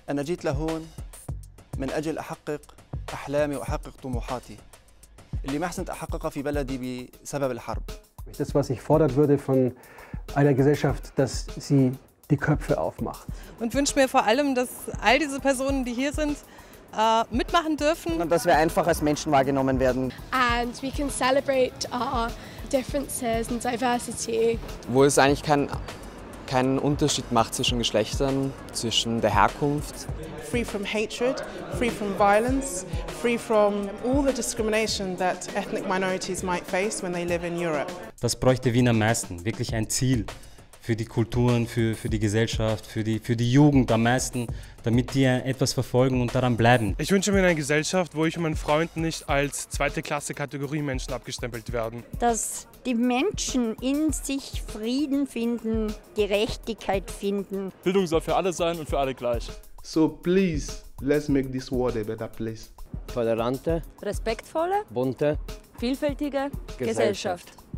أنا جيت لهون من أجل أحقق أحلامي وأحقق طموحاتي اللي ما حسنت أحققها في بلدي بسبب الحرب. Das, was ich fordern würde von einer Gesellschaft, dass sie die Köpfe aufmacht. Und wünsche mir vor allem, dass all diese Personen, die hier sind, mitmachen dürfen. Und dass wir einfach als Menschen wahrgenommen werden. And we can celebrate our differences and diversity. Wo es eigentlich keinen Unterschied macht zwischen Geschlechtern, zwischen der Herkunft. Free from hatred, free from violence, free from all the discrimination that ethnic minorities might face when they live in Europe. Das bräuchte Wien am meisten, wirklich ein Ziel für die Kulturen, für die Gesellschaft, für die Jugend am meisten, damit die etwas verfolgen und daran bleiben. Ich wünsche mir eine Gesellschaft, wo ich und mein Freund nicht als zweite Klasse Kategorie Menschen abgestempelt werden. Dass die Menschen in sich Frieden finden, Gerechtigkeit finden. Bildung soll für alle sein und für alle gleich. So please, let's make this world a better place. Tolerante, respektvolle, bunte, vielfältige Gesellschaft.